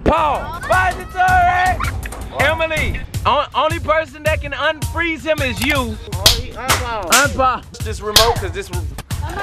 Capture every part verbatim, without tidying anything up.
Paul. Facetimed. Emily. On, only person that can unfreeze him is you. Unpause. Unpause. This remote, cause this. Stop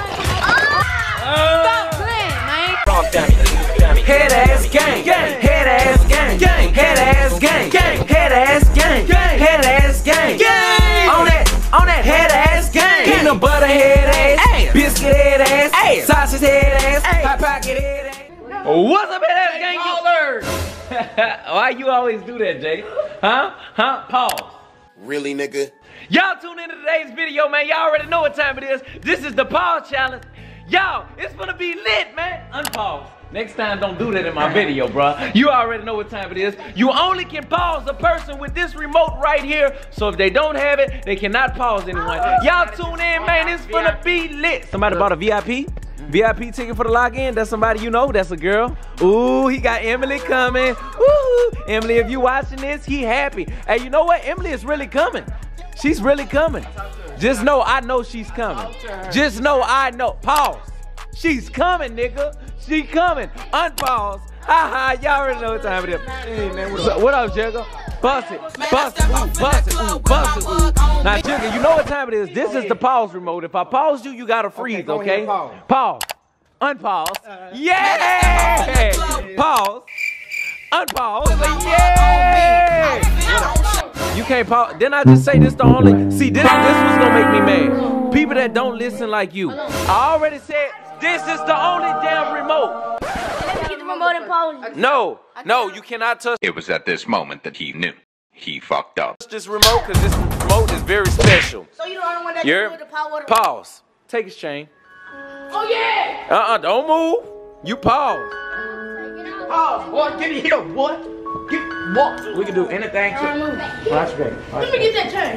playing, man. Head ass gang, gang, head ass gang, gang, head ass gang, gang, head ass gang, gang, head ass gang, gang. On that, on that head ass gang. Peanut butter head ass, biscuit head ass, sausage head ass, hot pocket head ass. What's up, head ass gang? Why you always do that, Jay? Huh? Huh? Pause. Really, nigga? Y'all tune into today's video, man. Y'all already know what time it is. This is the pause challenge. Y'all, it's gonna be lit, man. Unpause. Next time, don't do that in my video, bro. You already know what time it is. You only can pause a person with this remote right here. So if they don't have it, they cannot pause anyone. Y'all tune in, man. It's gonna be lit. Somebody bought a V I P? V I P ticket for the login? That's somebody you know. That's a girl. Ooh, he got Emily coming. Woo! Emily, if you watching this, he happy. Hey, you know what? Emily is really coming. She's really coming. Just know I know she's coming. Just know I know. Pause. She's coming, nigga. She coming. Unpause. Ha ha. Y'all already know what time it is. Hey, man, what up? What up, Jigga? Bust it. Bust it. Ooh, bust it. Ooh, bust it. Ooh. Now, Jigga, you know what time it is. This is the pause remote. If I pause you, you gotta freeze, okay? Pause. Unpause. Yeah! Pause. Unpause. Yeah! You can't pause. Didn't I just say this the only? See, this, this was gonna make me mad. People that don't listen like you. I already said this is the only damn remote. Let me get the remote and pause. No, no, you cannot touch. It was at this moment that he knew. He fucked up. This remote, because this remote is very special. So you the only one that You're, can do the power. pause. Take his chain. Oh yeah! Uh-uh, don't move. You pause. Pause, boy. Get in here, boy. Get what? We can do anything. To watch back. Let me get that chain.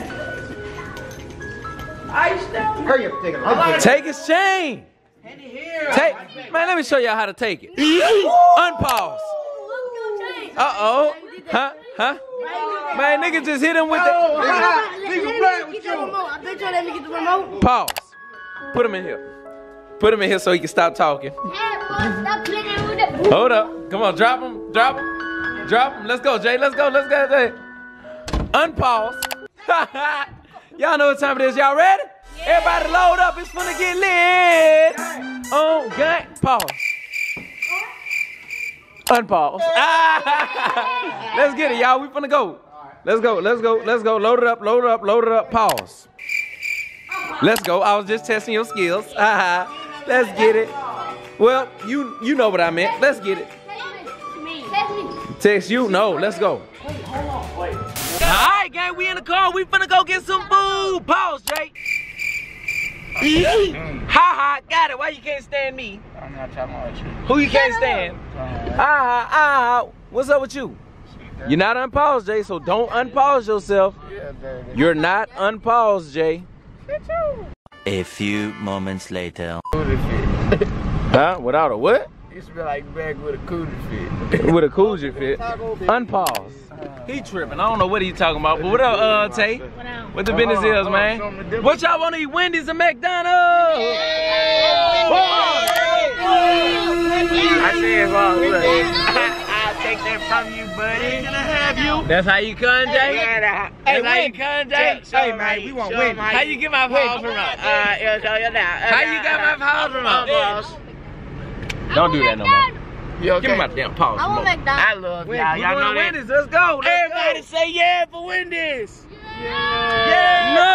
Ice down. Hurry up, take it. Take his chain. Take, man, let me show y'all how to take it. Unpause. Uh-oh. Huh? Huh? Man, nigga just hit him with the... I bet you let me get the remote. Pause. Put him in here. Put him in here so he can stop talking. Hold up. Come on, drop him. Drop him. Drop him. Let's go, Jay. Let's go. Let's go, Jay. Unpause. Y'all know what time it is. Y'all ready? Yeah. Everybody load up. It's gonna get lit. Oh, gang. Pause. Unpause. Let's get it, y'all. We finna go. Let's go. Let's go. Let's go. Load it up. Load it up. Load it up. Pause. Let's go. I was just testing your skills. Let's get it. Well, you you know what I meant. Let's get it. Text you? No. Let's go. All right, gang. We in the car. We finna go get some food. Pause, Jay. Ha ha. Got it. Why you can't stand me? I'm not talking about you. Who you can't stand? Ah ha ah. What's up with you? You're not unpaused, Jay. So don't unpause yourself. You're not unpaused, Jay. A few moments later. Huh? Without a what? Used to be like back with a coochie fit. With a coochie fit. Unpause. He tripping. I don't know what he talking about. But what up, uh, Tay? What the business is, man? What y'all want to eat? Wendy's and McDonald's? I said, well, look. I'll take that from you, buddy. Can I have you? That's how you come, Jay? That's how you come, Jay? Hey, man, we want Wendy's. How you get my pause remote? Uh, it'll show you now. How you got my pause remote? Don't do that no more. Okay. Give me my damn pause I want remote. McDonald's. I love y'all. Y'all know that. Wendy's, let's go. Let's Everybody go. say yeah for Wendy's. Yeah. Yeah. No.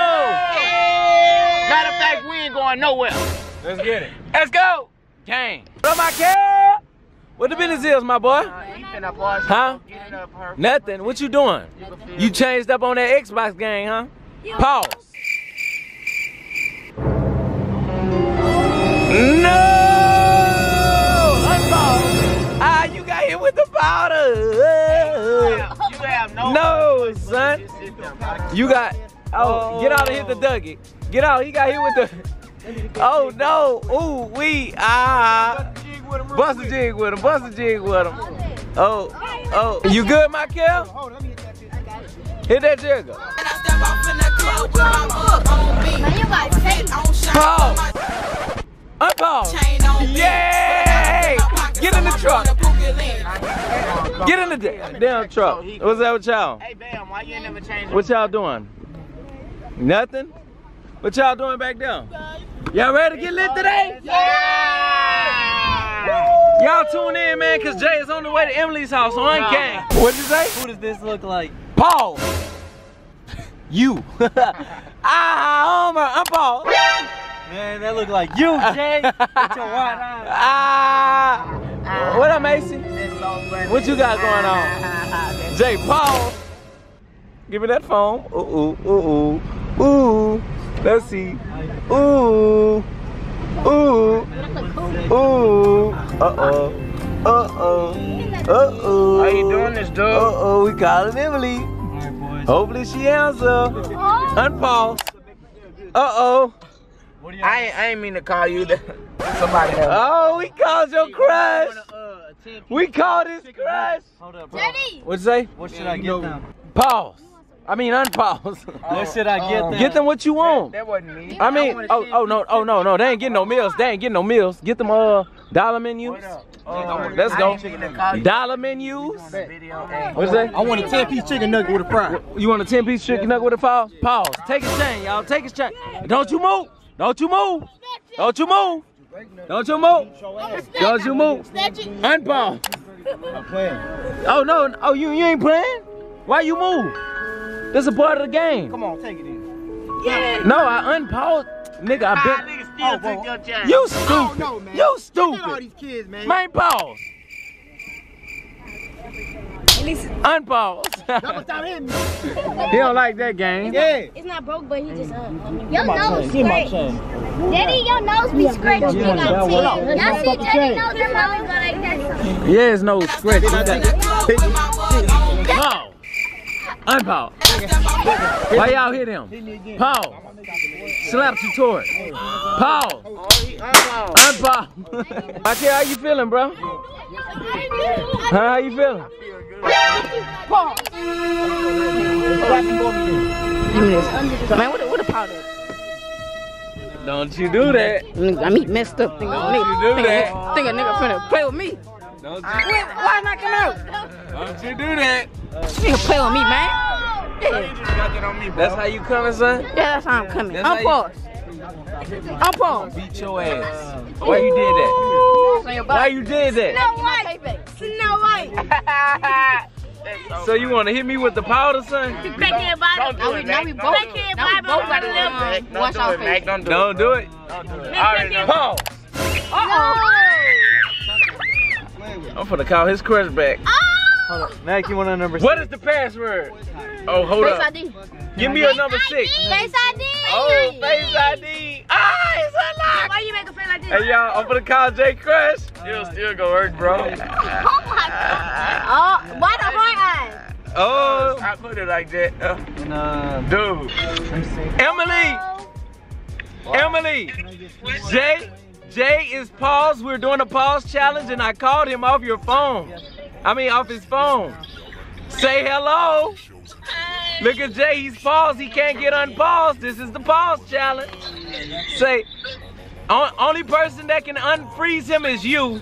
Yeah. Matter of fact, we ain't going nowhere. Let's get it. Let's go. Gang. What up, my kid? What the business is, my boy? Huh? Nothing. What you doing? You changed up on that Xbox gang, huh? Pause. No! Unpause. Ah, you got hit with the powder. You have no. No, son. You got. Oh, get out and hit the Dougie. Get out. He got hit with the. Oh no. Ooh, we. Ah. Bust a jig with him. Bust a jig with him. Oh. Oh. You good, Michael? Hit that jigger. Pause. Unpause. Yay! Get in the truck. Get in the da damn truck. What's that with y'all? Hey, damn, why you ain't never changed? What y'all doing? Nothing? What y'all doing back there? Y'all ready to get lit today? Yeah! Y'all tune in, man, cause Jay is on the way to Emily's house on gang. What'd you say? Who does this look like? Paul. You. Ah, Homer, I'm Paul. Man, that look like you, Jay. With your white eyes. Ah. What up, Macy? What you got going on? Jay, Paul. Give me that phone. Ooh, ooh, ooh, ooh. Ooh. Let's see. Ooh. Ooh. Ooh. Uh-oh. Uh-oh. Uh-oh. How you doing this, dude? Uh-oh, we calling Emily. Hopefully she answer. Unpause. Uh-oh. I ain't, I ain't mean to call you. Somebody else. Oh, we called your crush. We called his crush. Hold up, bro. Daddy. What'd you say? What should I get them? Pause. I mean unpause. What should I get them? Get them what you want. That wasn't me. I mean, oh, oh no, oh no, no, they ain't getting no meals. They ain't getting no meals. Get them uh dollar menus. Uh, Let's go. I ain't call you. Dollar menus. Video, hey. What's that? I want a ten piece chicken nugget with a fry. You want a ten piece chicken nugget with a pause? Pause. Take a chain, y'all. Take a chain. Don't you move. Don't you move. Don't you move. Don't you move. Don't you move. Unpause. I'm playing. Oh no. Oh you you ain't playing? Why you move? This is a part of the game. Come on, take it in. No, I unpaused. Nigga, I Ah, bet. nigga still took your chance. You stupid. no, man. You Look at all stupid. these kids, man. Man, pause. Unpause. Without him. He don't like that game. Yeah. It's not broke, but he just, uh, your nose Give my scratched. chain. Daddy, your nose be scratched. You got that teeth. one. Y'all see Daddy nose, them always go like that. Yeah, it's no scratch. You got pause. Unpause. Why y'all hit him? Pause. Slap you toward. Pause. Unpause. I care how you feeling, bro? Huh, how you feeling? Man, what the, what the powder? Don't you do that. I mean, messed up. Think a Don't nigga, you do think a that. nigga, think a nigga finna play with me. Don't Why, why not come out? you, don't you do that. Nigga play with me, man. Yeah, That's how you coming, son? yeah, that's how I'm coming. That's how I'm you- paused. I'm paused. Beat your ass. Why you did that? Why you did that? Snow White. Snow White. So you want to hit me with the powder, son? Crackhead bottom. Don't do it, Now we Mac. both, Don't do it. now we both got to Don't live. Wash do our it, Mac. face. Don't do it. Don't do it. Don't do it. I already know. Pause. I'm finna call his crush back. Hold up. Mac, you want a number What six? is the password? Oh, hold Face up. I D. Give me a number six. Face I D. Oh, Face I D. Ah, it's unlocked. Why you make a face like this? Hey, y'all, I'm finna call Jay Crush. It'll still go work, bro. Oh my god. Oh, why the heart eyes? Oh, I put it like that. Uh, Nah. dude. Emily. Emily. Jay. Jay is paused. We're doing a pause challenge, and I called him off your phone. I mean, off his phone. Say hello. Look at Jay. He's paused. He can't get unpaused. This is the pause challenge. Say, on, only person that can unfreeze him is you.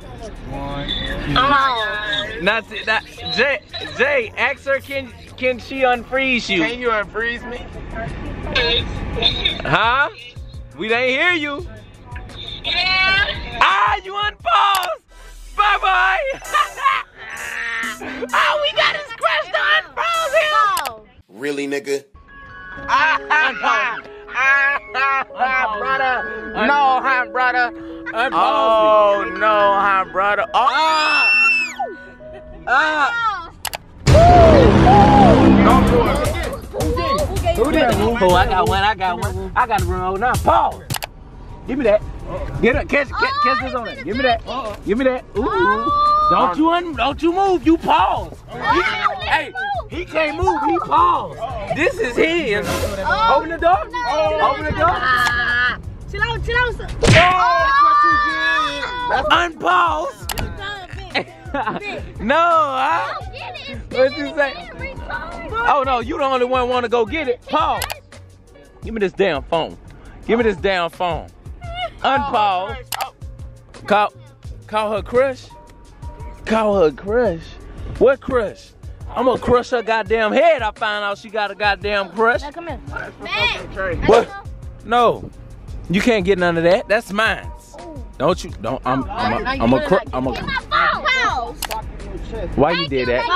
Not, not Jay. Jay, ask her. Can can she unfreeze you? Can you unfreeze me? Huh? We didn't hear you. Ah, you unpaused. Bye bye. Oh, we got his crush to unpause him. Really, nigga? Unpause. Brother. No, huh, brother. Unpause Oh, no, huh, brother. Oh. Ah. Don't do it. Who did it? Oh, I got one. I got one. I got to run now. Pause. Give me that. Get it. Catch, catch, catch this on it. Give me that. Give me that. Ooh. Don't you un, don't you move. You pause. He, hey, he can't move. He paused. This is his. Open the door. Open the door. Chill out, chill out. That's unpause. No, huh? What you say? Oh no, you the only one want to go get it. Pause. Give me this damn phone. Give me this damn phone. Unpause. Call, call her crush. Call her crush. What crush? I'm gonna crush her goddamn head. I find out she got a goddamn crush. Now come here. What? No, you can't get none of that. That's mine. Don't you? Don't. I'm. I'm. A, I'm a. Cr I'm a. Why you did that?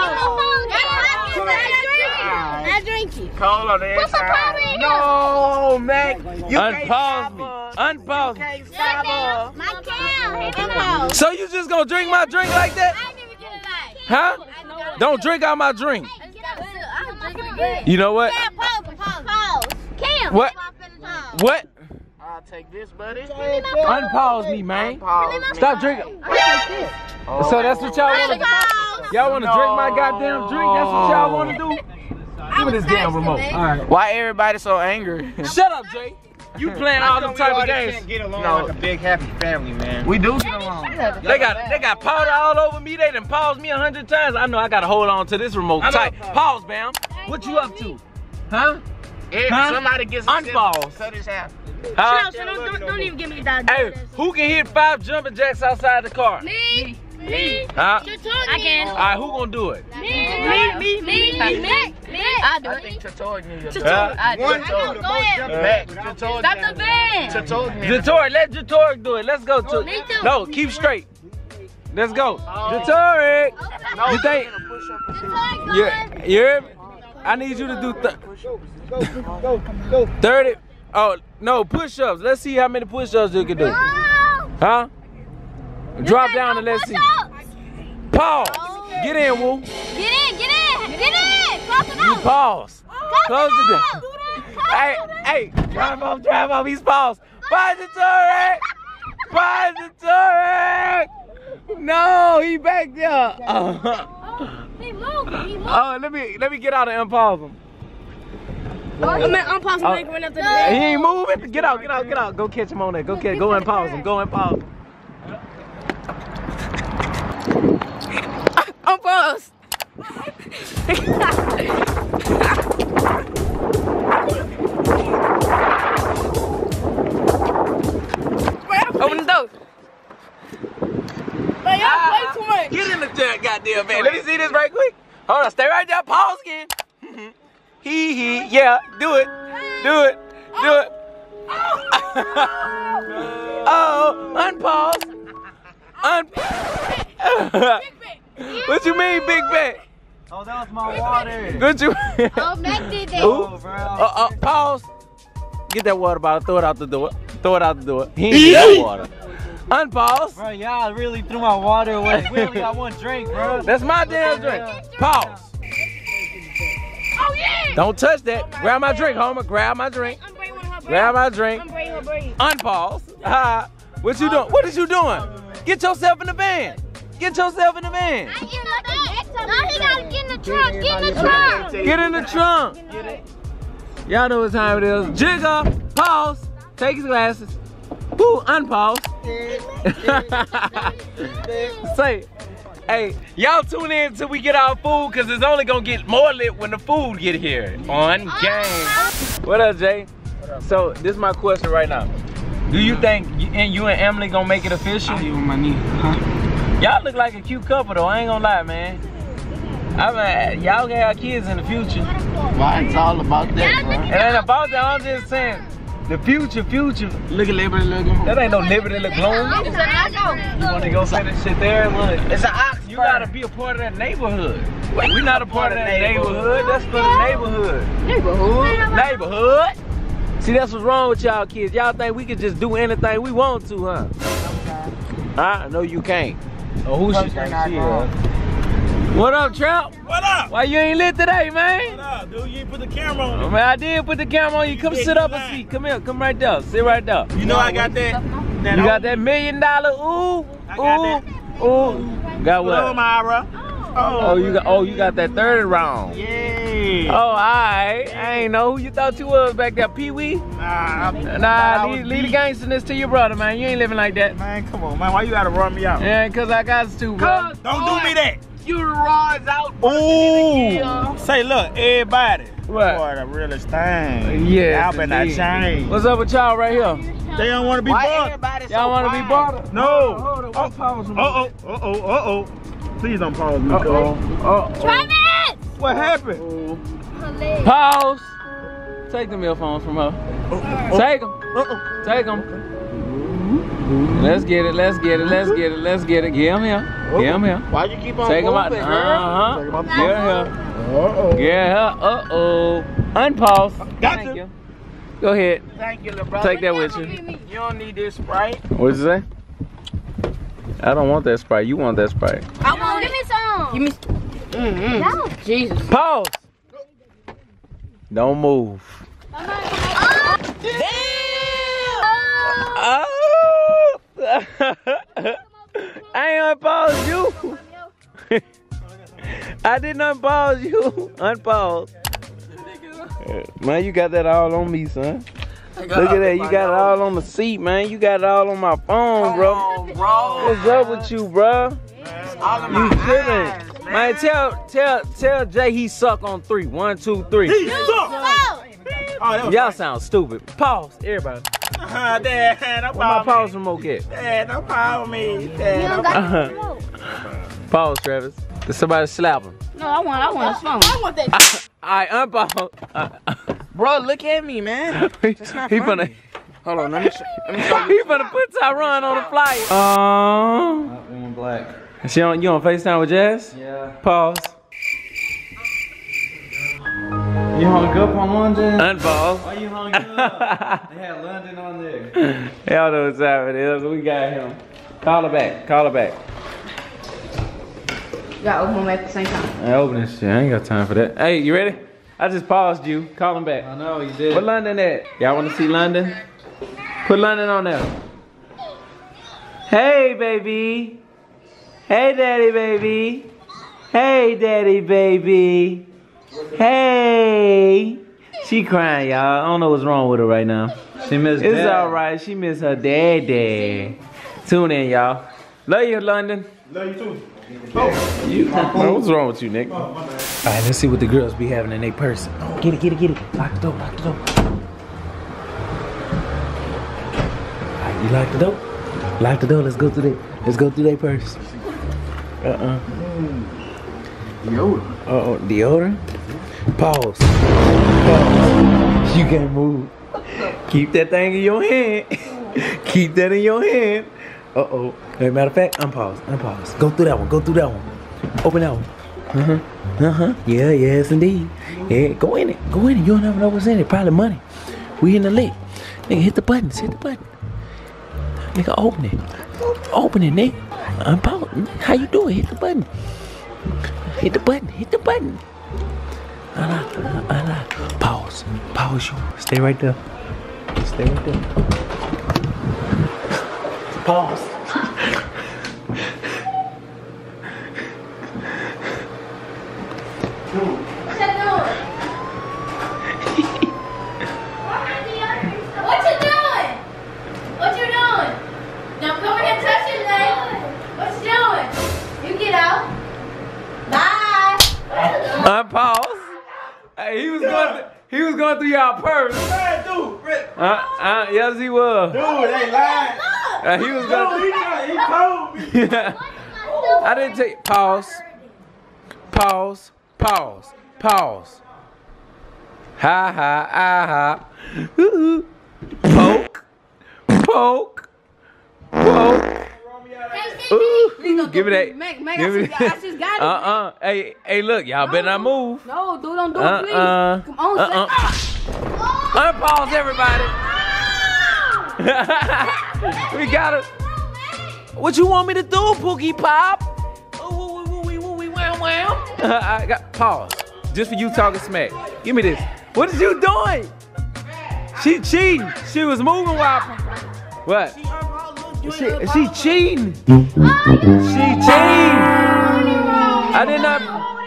Not drinking. Cold on the inside. No, Mac. You Unpause me. Unpause me. My cow. So you just gonna drink my drink like that? Huh? Don't drink out my drink. You know what? What? What? I'll take this, buddy. Unpause me, man. Unpause me. Stop drinking. Oh. So that's what y'all want to Y'all want to No. drink my goddamn drink? That's what y'all want to do? Give me this damn remote. All right. Why everybody so angry? Shut up, Jay. You playing all them type of games. Can't get along No. like a big happy family, man. We do get along. They got they got powder all over me. They done paused me a hundred times. I know I gotta hold on to this remote tight. Pause, Bam. What you up to? Huh? If Huh? somebody gets Unpause. cut his half. Huh? So don't, don't, don't even give me that. Hey, who can hit five jumping jacks outside the car? Me. Me. Huh? I can. All right, who gonna do it? Me. Me. Me. Me. Me. Me. I do I it. think Tator knew you. Huh? I do One, it. two, the most jumping Mac, jacks. Tator. Stop the van. Tator knew. Jator, let Jator do it. Let's go to. Me too. No, keep straight. Let's go. Jator. You think? Yeah, you hear me? I need you to do th thirty. Oh, no, push-ups. Let's see how many push-ups you can do. Huh? Drop down and let's see. Pause. Get in, Woo. Get in. Get in. Get in. Close it You up. pause. Close it down. Hey, hey, drive off, drive off. He's paused. Pository. Pository. No, he back there. Oh, He moved. He moved. oh, let me let me get out and unpause him. I mean, unpause Oh. him. Run up the He ain't moving. Get out, get out, get out. Go catch him on there. Go catch. Go and pause him. Go and pause him. Unpause. Open the door. Man, y'all play too much. Get in the jack, goddamn man. Let me see this right quick. Hold on, stay right there. Pause again. He he. Yeah, do it. Do it. Do it. Oh, unpause. Un. What you mean, big bet? Oh, that was my water. What you? Oh, Mac did that. Ooh. Oh, bro. Uh, uh, pause. Get that water bottle. Throw it out the door. Throw it out the door. He ain't get that water. Unpause. Bro, y'all really threw my water away. We only got one drink, bro. That's my damn drink. Pause. Oh, yeah. Don't touch that. Grab my drink, Homer. Grab my drink. I'm bringing one of her braids. Grab my drink. I'm bringing her braids. Unpause. Ah, what you doing? What is you doing? Get yourself in the van. Get yourself in the van. I get in the back. No, he gotta get in the trunk. Get in the trunk. Get in the trunk. Y'all know what time it is. Jigger. Pause. Take his glasses. Woo. Unpause. Say, hey, y'all tune in until we get our food, cause it's only gonna get more lit when the food get here. On game. What up, Jay? So this is my question right now. Do you think you and, you and Emily gonna make it official? You on my knee, huh? Y'all look like a cute couple though, I ain't gonna lie, man. I mean, y'all gonna have kids in the future. Why it's all about that, bro? It ain't about that, I'm just saying, the future, future. Look at Liberty, look at That ain't no liberty, look gloom. It's a knockout. You wanna go say that shit there? Look. It's an ox. You gotta be a part of that neighborhood. We not a part of that neighborhood, that's for the neighborhood. Neighborhood. Neighborhood. See, that's what's wrong with y'all kids. Y'all think we can just do anything we want to, huh? I know you can't. Oh, who she think she is? What up, Trap? What up? Why you ain't lit today, man? What up, dude? You ain't put the camera on. Oh, man, I did put the camera on you. Come Yeah, sit you up and lying. see. Come here, come right there. Sit right there. You know I got that. that You got that million dollar ooh, I got ooh, ooh. Got What up, what? Myra? Oh, you got oh you got that third round. Yeah. Oh, alright. I ain't know who you thought you was back there, Pee Wee. Nah, I'm, Nah, leave, leave the gangsterness to your brother, man. You ain't living like that. Man, come on, man. Why you gotta run me out? Yeah, cause I got to, bro. Don't do me that. You the rods out. Ooh. Say, look, everybody. What? Boy, the realest thing. Yes, Y'all better not indeed. change. What's up with y'all right here? They don't want to be Why bothered. everybody so Y'all want to be quiet? bothered? No. Hold on, what pause Uh oh, uh oh, uh oh. Please don't pause me. Uh-oh. Oh. Travis! What happened? Pause. Take them earphones from her. Take them. Take them. Let's get it. Let's get it. Let's get it. Let's get it. Get him here. Get him here. Why you keep on Take him out. moving, Uh girl? huh. Get her. Get her. Uh oh. Unpause. Got Thank you. you. Go ahead. Thank you, little brother. Take that with you. You don't need this Sprite. What'd you say? I don't want that Sprite. You want that Sprite. I want give me some. Give me Mm-hmm. no. Jesus. Pause. Don't move. Oh. Oh. I ain't unpause you. I didn't unpause you. Unpause. Man, you got that all on me, son. Look at that. You got it all on the seat, man. You got it all on my phone, bro. On, bro. What's up with you, bro? All of You my tripping. eyes, Man, tell tell tell Jay he suck on three. One, two, three. He suck. Oh, Y'all sound stupid. Pause, everybody. Uh, Dad, don't Where my pause pause me. remote at? Dad, don't pause me. You Dad, don't don't got pause the Uh-huh. remote. Pause, Travis. Did somebody slap him? No, I want, I want a phone. I want that. Alright, unpause. Uh, Bro, look at me, man. he It's not he funny. finna Hold on, let me show, let me show you. he finna put Tyron on the flyer. Um, in black. she on you on FaceTime with Jazz? Yeah. Pause. You hung up on London? Unpause. Why you hung up? They had London on there. Y'all know what time it is. We got him. Call her back. Call her back. You gotta open them at the same time. I open this shit. I ain't got time for that. Hey, you ready? I just paused you. Call him back. I know you did. Where London at? Y'all want to see London? Put London on there. Hey, baby. Hey, daddy, baby. Hey, daddy, baby. Hey. She crying, y'all. I don't know what's wrong with her right now. She missed It's Dad. all right. She miss her daddy. Tune in, y'all. Love you, London. Love you too. You, man, what's wrong with you, Nick? All right, let's see what the girls be having in their purse. Oh, get it, get it, get it. Lock the door, lock the door. All right, you lock the door? Lock the door. Let's go through that. Let's go through their purse. Uh-uh. Deodorant. Uh-oh, deodorant? Pause. Pause. You can't move. Keep that thing in your hand. Keep that in your hand. Uh-oh. As a matter of fact, unpause, unpause. Go through that one, go through that one. Open that one. Uh-huh, uh-huh. Yeah, yes, indeed. Yeah, go in it, go in it. You don't ever know what's in it. Probably money. We in the lick. Nigga, hit the buttons, hit the button. Nigga, open it. Open it, nigga. Unpause. How you do it? Hit the button. Hit the button, hit the button. Uh-huh, uh-huh. Pause, pause you. Stay right there. Stay right there. Pause. What you doing? What you doing? Don't come in and touch your leg. What you doing? You get out. Bye. Unpause. Hey, he was going. Th he was going through y'all purse. Hey, dude, Rick. Uh, uh, yes, he was. Dude, they lied. Uh, he was going. Dude, he, tried- he told me. I didn't take. Pause. Pause. Pause. Pause. Ha ha ah ha. Ooh. Poke. Poke. Poke. Ooh. Give me that. Mac, Mac, Give I me just, I that. just got it. Uh uh. Hey, hey, look, y'all better not move. No, dude, don't do it, Uh please. uh. Come on, Uh uh. Unpause, everybody. We got it. What you want me to do, Pookie Pop? Ooh, woo, woo, woo, woo, wham, wham. I got pause. Just for you talking smack. Give me this. What is you doing? She cheating. She was moving while. What? She, she cheating. She cheating. I did not.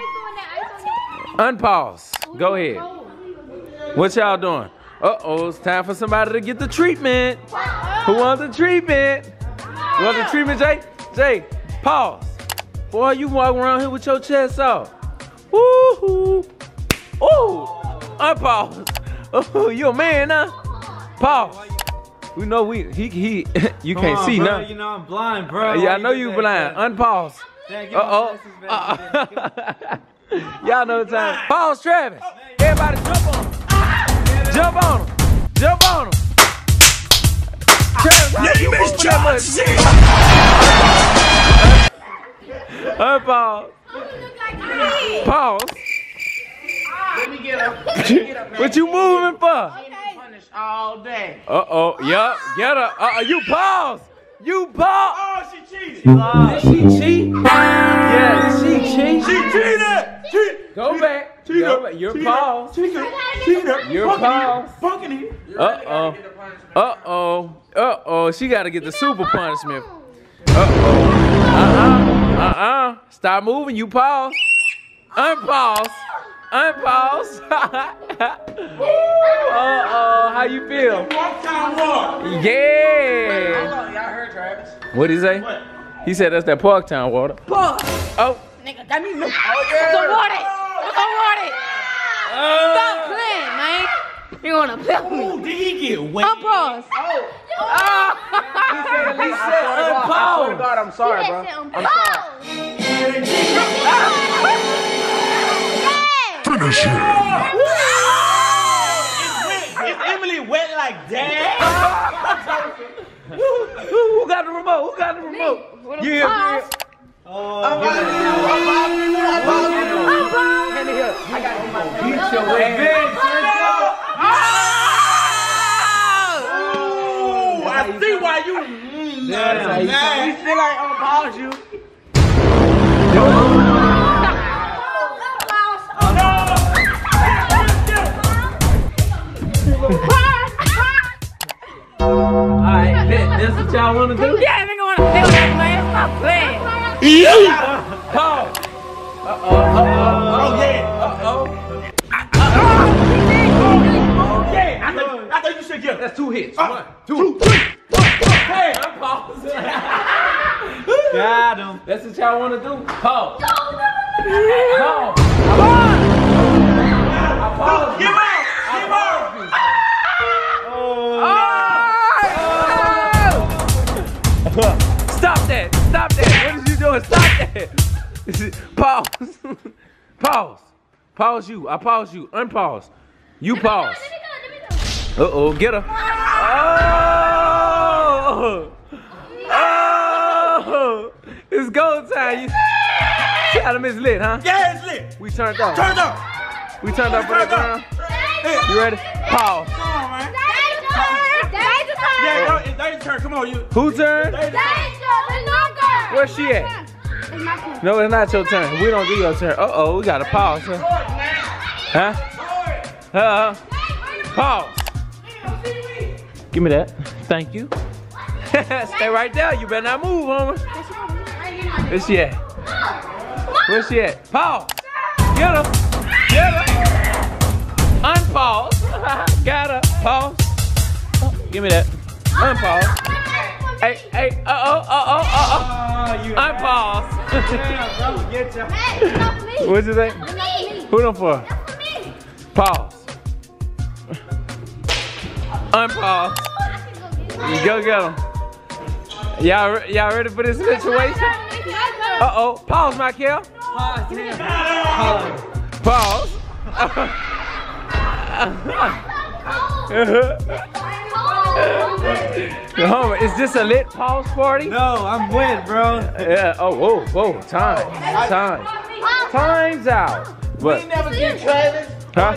Unpause. Go ahead. What y'all doing? Uh-oh, it's time for somebody to get the treatment. Who wants the treatment? You want the treatment, Jay? Jay, pause. Boy, you walking around here with your chest out. Woo-hoo. Ooh, unpause. Oh, you a man, huh? Pause. We know we, he, he, you Come can't on, see bro. nothing. You know I'm blind, bro. Yeah, I Why know you you do that, blind. bro? Unpause. Uh-oh. Uh-oh. Y'all know the time. Pause, Travis. Everybody jump on him. Jump on him. Jump on him. Travis, how you moving that much? Unpause. Pause. Let me get up. What you moving for? Punished all day. Uh-oh. Yup. Get her. Uh-oh. You pause. You pause. Oh, she cheated. Did she cheat? Yeah, she cheat. She cheated. Cheat. Go back. Go back. You're pause. Cheater. Cheater. You're pause. Fucking it. Uh-oh. Uh-oh. Uh-oh. She got to get the super punishment. Uh-oh. Uh-uh. Uh-uh. Stop moving. You pause. Unpause. Unpause. Uh-oh. How you feel? Yeah. Y'all heard Travis. What'd he say? What? He said that's that Parktown water. Pause. Oh. Nigga, that means no. Oh, yeah. Don't want it. Don't want it. Stop Uh, playing, man. You wanna play with me? Ooh, did he get wet? Unpause. Oh. he said, he said I swear to unpause. God, I'm sorry, bro. I'm sorry. Finish him. Is Emily wet like that? Who, who got the remote? Who got the remote? You here, Pause. I'm about to do. I'm about to do. I'm about to do. Hand it here. I got to beat your ass. Ooh, I see why you. That's how you Nah, you feel like I'm gonna pause you. Alright, that's what y'all want to do? Yeah, they gonna do that, man. Stop playing. Pause. Uh-oh. Uh-oh. Oh, yeah. Uh-oh. Okay, I thought, I thought you said yeah. That's two hits. Uh, One, two, two, three. Hey, I'm pausing. Got him. That's what y'all want to do? Pause. Pause. I pause. give out. Give out. Stop that! Stop that! What is you doing? Stop that! Pause. Pause. Pause you. I pause you. Unpause. You pause. Uh-oh. Get her. Oh! Oh! It's go time. You see how them is lit, huh? Yeah, it's lit. We turned off. Turned up. We turned off for that ground. You ready? Pause. Come on, man. Yeah, no, it's their turn. Come on, you. Who turn? Where's she at? No, it's not your turn. We don't do your turn. Uh-oh, we got to pause. Huh? Huh? Uh-uh. Pause. Give me that. Thank you. Stay right there. You better not move, homie. Where's she at? Where's she at? Pause. Get her. Get her. Unpause. Got her. Pause. Oh, give me that. Unpause. Hey, hey, uh-oh, uh-oh, uh-oh. Unpause. What'd you say? Who them for? Pause. Unpause. Go get them. Y'all y'all ready for this situation? Uh-oh. Pause, Michael. Pause. Homie, is this a lit pause party? No, I'm wet, bro. Yeah. Oh, whoa, whoa. Time. Time. Time's out. What? We never get Travis. Huh?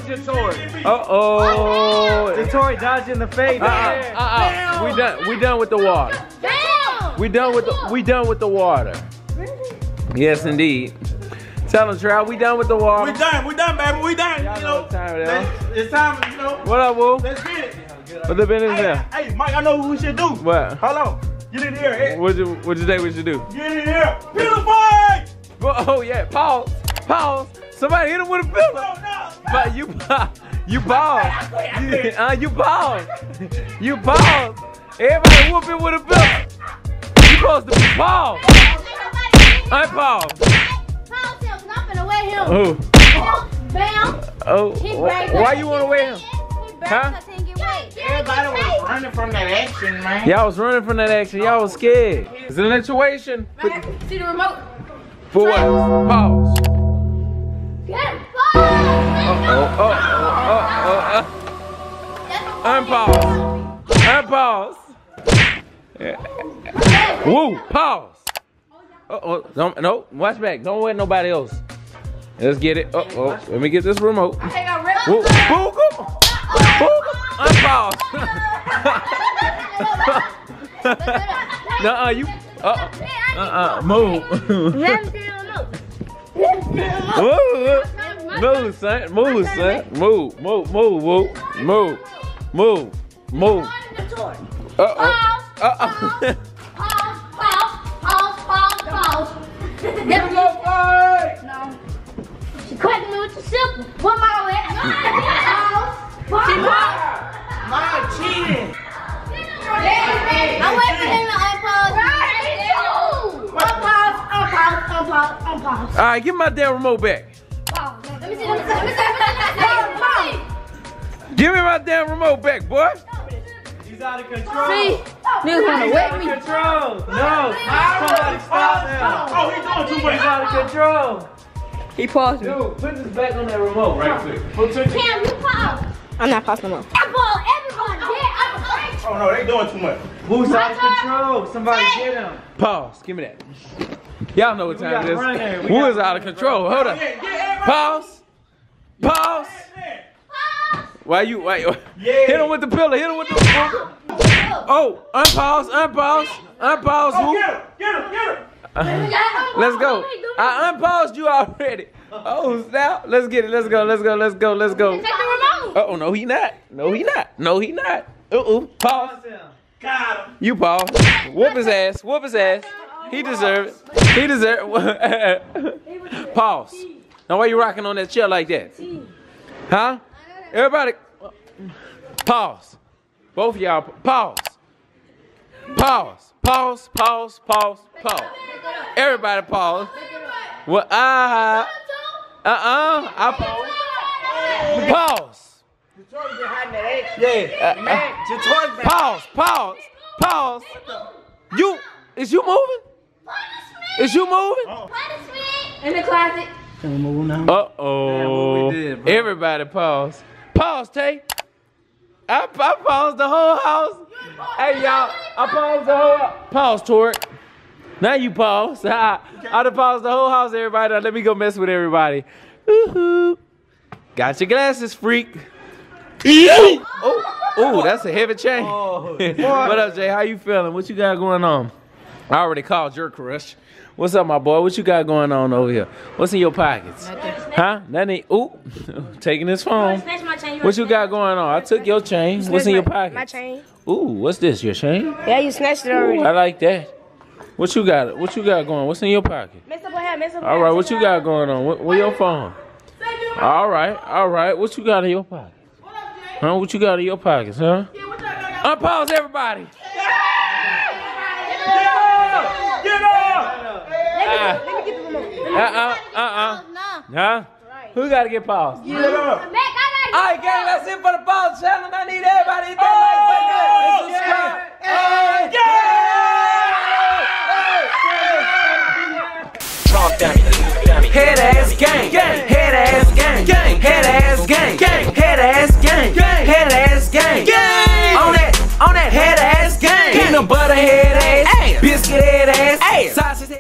Uh-oh. The Tory dodging the fade. Uh-uh. Uh-uh. We done. We done with the water. We done with the. We done with the water. Yes, indeed. Tell them, Trout, we done with the water. We done. We done, baby. We done. Y'all You know know. what time it is. Let's- It's time. You know. What up, Woo? Let's get it. What the business Hey, there? hey, Mike, I know what we should do. What? Hold on. Get in here. Hey, What'd you, what'd you say we should do? get in here. Beautify. Oh, yeah. Pause. Pause. Somebody hit him with a pillow. No, no. But you, you pause. You, uh, you pause. You pause. Everybody whoop it with a pillow. You supposed to be paused. Unpause. Oh. Oh. Why you want to wear him? Huh? Everybody was running from that action, man. Y'all was running from that action. Y'all was scared. It's an situation. See the remote? For what? Pause. Get pause. Oh, oh, oh, oh, oh. Unpause. Unpause. Yeah. Woo, pause. Uh oh, don't, no, watch back. Don't wait nobody else. Let's get it. Uh oh, let me get this remote. Woo, booga, booga. Unpause. Nuh-uh, you. Uh uh, uh, move. Move, move, son. Move, son. Move, move, move, move, move, move, move. Uh oh. Uh oh. Pause, pause, pause, pause, pause. Never go fight. No. She cracking me with the simple. One more way. Pause. Pause. Mom cheating. I'm waiting for him to unpause. Unpause, unpause, unpause, unpause. All right, give me my damn remote back. Pause. Let me see, let me see, let me see, let me see. Give me my damn remote back, boy. He's out of control. See? Niggas wanna He's wake out of me. control. No. Somebody stop now. Oh, he's doing too much. He's out of control. He paused me. Dude, put this back on that remote right quick. Put it. Cam, you pause. I'm not pausing no more. I pause everyone. Yeah, I'm afraid. Oh no, they doing too much. Who's out of control? Somebody get him. Pause. Give me that. Y'all know what We time gotta it run there. is. We Who gotta is out of control? Hold up. Yeah, yeah, Pause. Pause. Why you? Why? Hit him with the pillow. Hit him with the. Oh, unpause. Unpause. Unpause. Oh, Who? get him, get him, get him. Let's go. I unpaused you already. Oh, snap. Let's get it. Let's go. Let's go. Let's go. Let's go. Take the remote. Uh oh, no, he not. No, he not. No, he not. Uh oh. Pause. Got him. You pause. Whoop his ass. Whoop his ass. He deserve it. He deserve it. Pause. Now, why you rocking on that chair like that? Huh? Everybody. Pause. Both of y'all. Pause. Pause. Pause. Pause. Pause. Pause. Everybody pause. Well, uh, uh-uh. I pause. Pause. Yeah. Uh, uh, pause. Pause. Pause. You, is you moving? Is you moving? In the closet. Uh-oh. did, bro. Everybody pause. Pause, Tay. I, I paused the whole house. Hey, y'all. I paused the whole house. Pause, Torque. Now you pause. I, I done paused the whole house, everybody. Now let me go mess with everybody. Woohoo. Got your glasses, freak. Oh, oh, that's a heavy chain. Oh, what up, Jay? How you feeling? What you got going on? I already called your crush. What's up, my boy? What you got going on over here? What's in your pockets? Huh? Nothing. Ooh, taking his phone. What you got going on? I took your chain. What's in your pocket? My chain. Ooh, what's this? Your chain? Yeah, you snatched it already. Ooh, I like that. What you got? What you got going? What's in your pocket? Mess up ahead, mess up All right, what you got going on? What, where your phone? All right, all right. What you got in your pocket? Huh? What you got in your pockets, huh? Unpause, everybody. Get up! Uh, uh, uh, uh. Huh? Who got to get paused? Get up! All right, gang, that's it for the pause challenge. I need everybody to hit that like button and subscribe. Head ass gang, head ass gang, head ass gang, head ass gang, head ass gang, on that, on that head ass gang, peanut butter head ass, biscuit head ass, sausage.